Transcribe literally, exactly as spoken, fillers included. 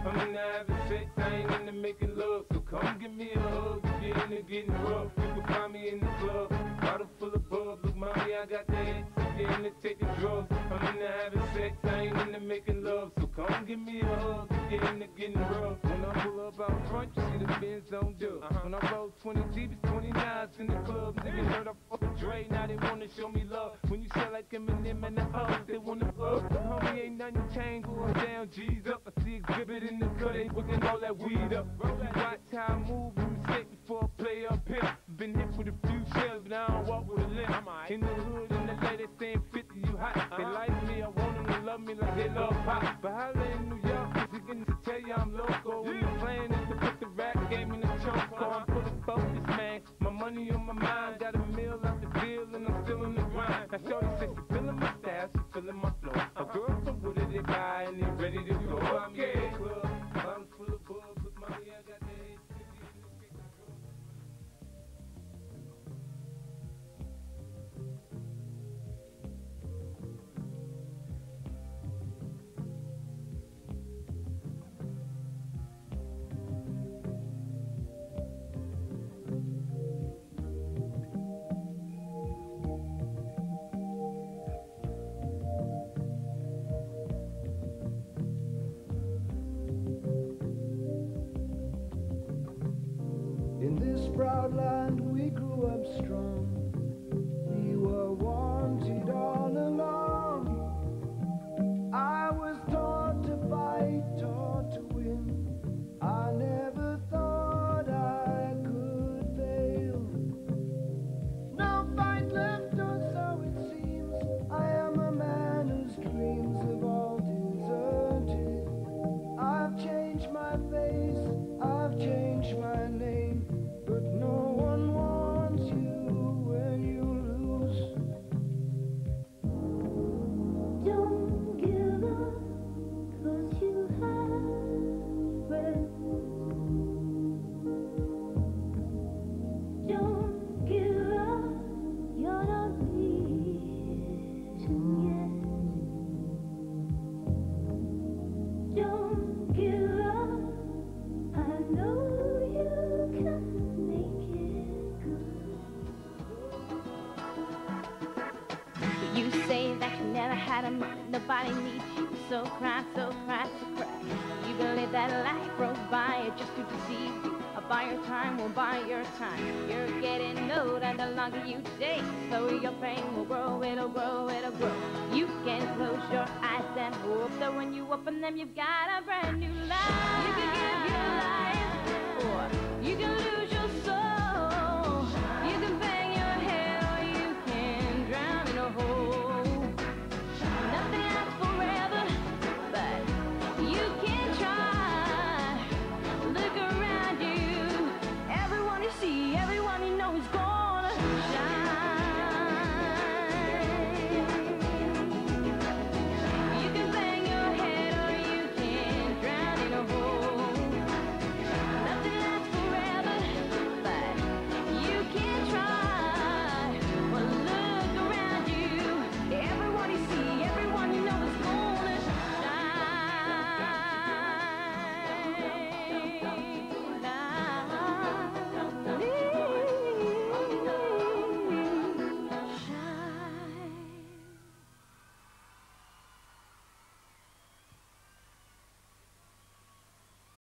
I'm into having sex, I ain't into making love. So come give me a hug, if you're into getting rough. You can find me in the club, bottle full of bub. Look, mommy, I got the hits, if you're into taking drugs. I'm into having sex, I ain't into making love. So come give me a hug, if you're into getting rough. When I pull up out front, you see the Benz on dub. Uh-huh. When I roll twenty Jeeps, twenty-nines in the club. Niggas heard I fuck with Dre, now they wanna show me love. When you sell like Eminem and the O's, they wanna fuck. Homie, ain't nothing changed, going down, G's up. I see exhibit in the cut, ain't looking all that weed up. Roll that, watch how I move, you mistake before I play up here. Been hit with a few shells, but I don't walk with a limp. In the hood, in the lady saying fifty, you hot. Uh-huh. They like me, I want them to love me like they love pop. But holla in New York, cause getting to tell you I'm loco. When the plan is to put the rap game in the choke. So I'm fully focused, man. My money on my mind, got a meal out the deal, and I'm still in the grind. Now shorty says she feeling my style, she feeling my flow. A girl from Wooded, they buy, and they ready to go. I'm in the club, bottles full of bub. Look, mommy, I got the head. In this proud land we grew up strong. We were wanted all along. I was taught to fight, taught to win. I never thought I could fail. No fight left, or so it seems. I am a man whose dreams have all deserted. I've changed my face, I've changed my name. But no one wants you when you lose. Don't give up, 'cause you have friends. Don't give up, you're not beaten yet. Don't give up, I know you can. You say that you never had a mind, nobody needs you, so cry, so cry, so cry. You believe that life broke by just to deceive you. I'll buy your time, will buy your time. You're getting old and the longer you stay, so your pain will grow, it'll grow, it'll grow. You can close your eyes and hope that when you open them, you've got a brand new life.